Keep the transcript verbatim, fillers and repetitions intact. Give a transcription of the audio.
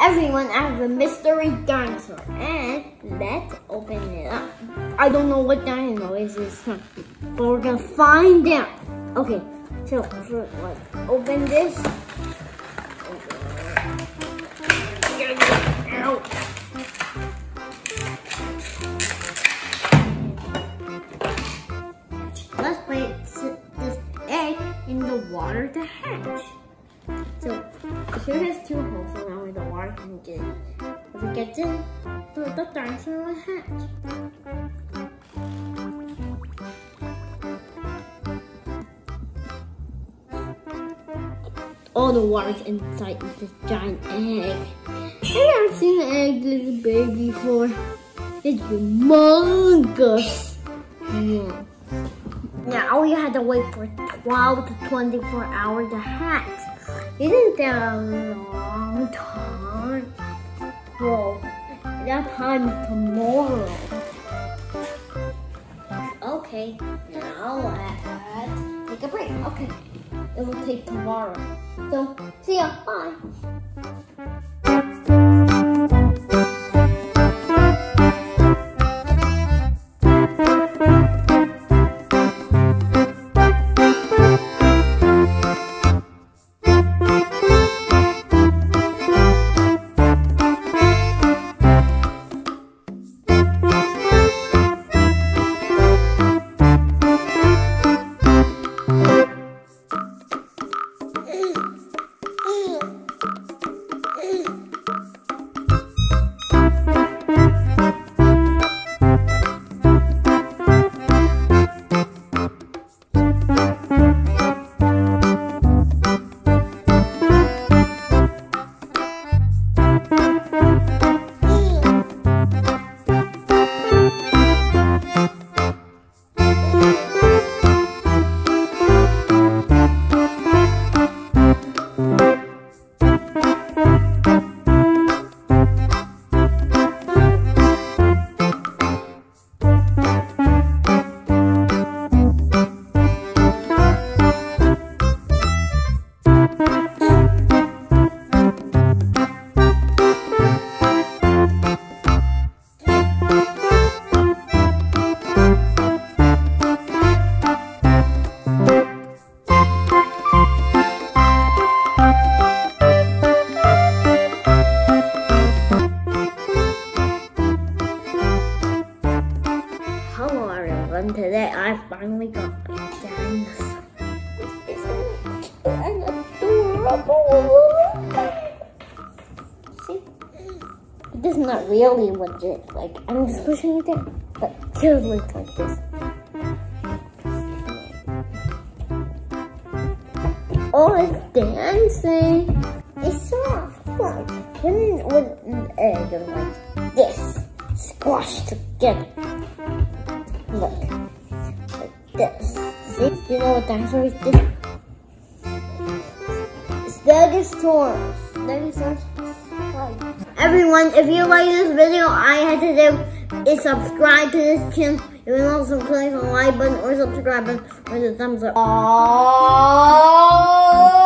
everyone, I have a mystery dinosaur, and let's open it up. I don't know what dinosaur is this, but we're gonna find out. Okay, so first let's open this. Out. Let's place this egg in the water to hatch. So here has two holes around where the water can get in. If it gets in, the, the dinosaur will hatch. All the water's inside this giant egg. I haven't seen an egg this big before. It's humongous. Yeah. Now we have to wait for twelve to twenty-four hours to hatch. Isn't that a long time? Well, that time is tomorrow. Okay, now let's take a break. Okay, it will take tomorrow. So, see ya, bye. Today I finally got a dinosaur. It's an adorable. See? This is not really legit. Like, I'm just pushing it there, but it still looks like this. Oh, it's dancing. It's soft. Look, when it was an egg and like this, squashed together. Look, like this. See? You know what dinosaur is this? Stegosaurus. Stegosaurus. Everyone, if you like this video, all I had to do is subscribe to this channel. You can also click the like button or subscribe button or the thumbs up. Oh.